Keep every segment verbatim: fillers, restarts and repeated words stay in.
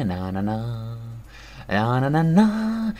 на-на-на. На-на-на-на,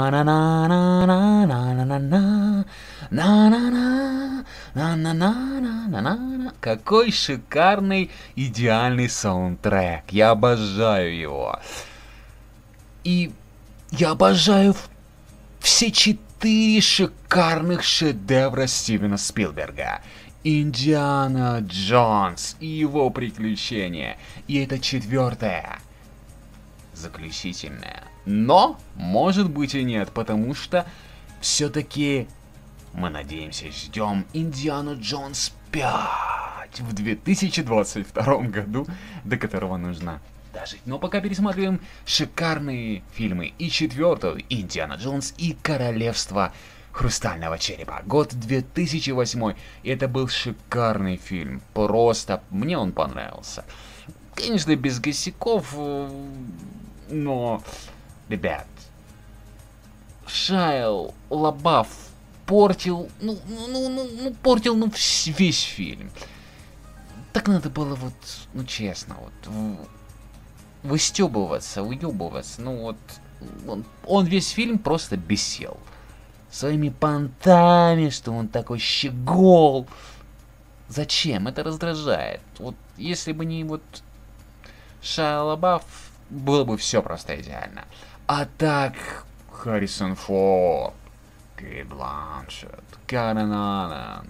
на-на-на-на-на-на-на-на, на-на-на, на-на-на-на-на-на. Какой шикарный, идеальный саундтрек. Я обожаю его. И я обожаю все четыре шикарных шедевра Стивена Спилберга. Индиана Джонс и его приключения. И это четвертое. Заключительное. Но, может быть и нет, потому что все-таки мы надеемся и ждем Индиану Джонс пять в две тысячи двадцать втором году, до которого нужно дожить. Но пока пересматриваем шикарные фильмы. И четвертый Индиана Джонс и Королевство Хрустального Черепа. Год две тысячи восьмой. И это был шикарный фильм. Просто мне он понравился. Конечно, без косяков, но, ребят, Шайа Лабаф портил, ну, ну, ну, ну, портил, ну, весь фильм. Так надо было вот, ну, честно, вот, выстебываться, уебываться, ну, вот, он, он весь фильм просто бесил. Своими понтами, что он такой щегол. Зачем? Это раздражает. Вот, если бы не вот Шайа Лабаф, было бы все просто идеально. А так, Харрисон Форд, Кейт Бланшетт, Карен Аллен,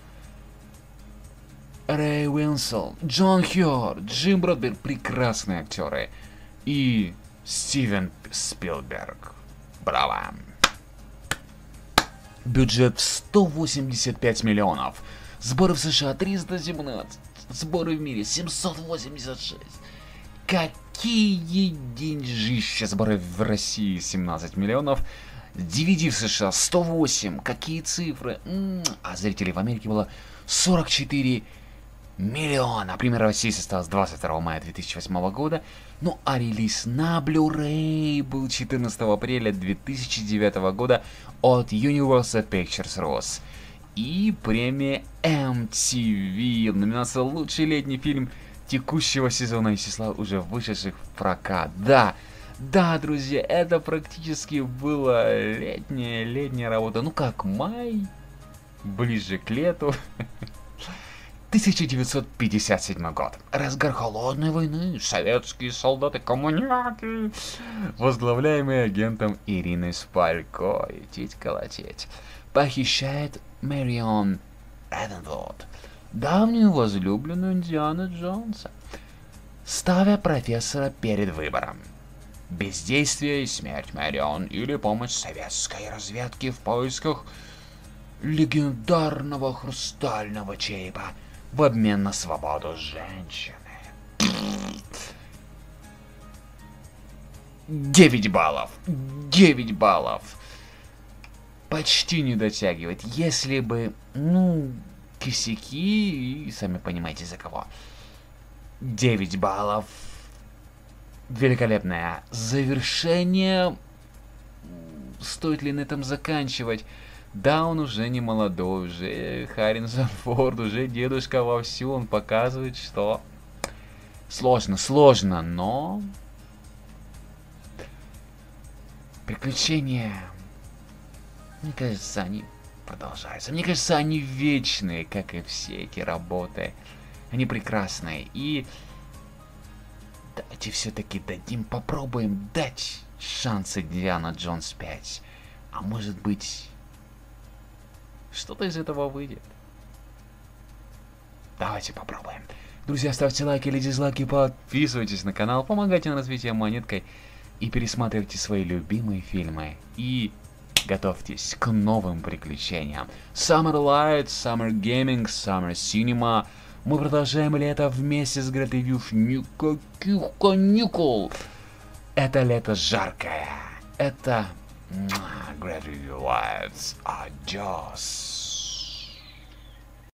Рэй Уинсел, Джон Хьюр, Джим Бродбери — прекрасные актеры. И Стивен Спилберг. Браво! Бюджет в сто восемьдесят пять миллионов. Сборы в США триста семнадцать. Сборы в мире семьсот восемьдесят шесть. Какие деньжища! Сборы в России семнадцать миллионов. ди ви ди в США сто восемь. Какие цифры! М-м-м. А зрителей в Америке было сорок четыре миллиона. Премьера в России состоялась двадцать второго мая две тысячи восьмого года. Ну а релиз на Blu-ray был четырнадцатого апреля две тысячи девятого года от Universal Pictures Rus. И премия эм ти ви. Номинация «Лучший летний фильм текущего сезона» из числа уже вышедших в прокат. Да, да, друзья, это практически была летняя, летняя работа. Ну как, май, ближе к лету. тысяча девятьсот пятьдесят седьмой год. Разгар холодной войны. Советские солдаты-коммуняки, возглавляемые агентом Ириной Спалько, тить-колотеть, похищает Мэрион Рэденвуд, давнюю возлюбленную Индианы Джонса, ставя профессора перед выбором: бездействие и смерть Мэрион или помощь советской разведки в поисках легендарного хрустального черепа в обмен на свободу женщины. девять баллов. девять баллов. Почти не дотягивает. Если бы, ну, косяки, и сами понимаете за кого. девять баллов. Великолепное завершение. Стоит ли на этом заканчивать? Да, он уже не молодой, уже Харрисон Форд, уже дедушка вовсю, он показывает, что сложно, сложно, но приключения, мне кажется, они продолжаются. Мне кажется, они вечные, как и все эти работы. Они прекрасные. И давайте все-таки дадим, попробуем дать шансы Индиана Джонс пять. А может быть, что-то из этого выйдет. Давайте попробуем. Друзья, ставьте лайки или дизлайки, подписывайтесь на канал, помогайте на развитие монеткой и пересматривайте свои любимые фильмы. И готовьтесь к новым приключениям. Summer Lights, Summer Gaming, Summer Cinema. Мы продолжаем лето вместе с Great Review. Никаких каникул. Это лето жаркое. Это Great Review Lights. Adios.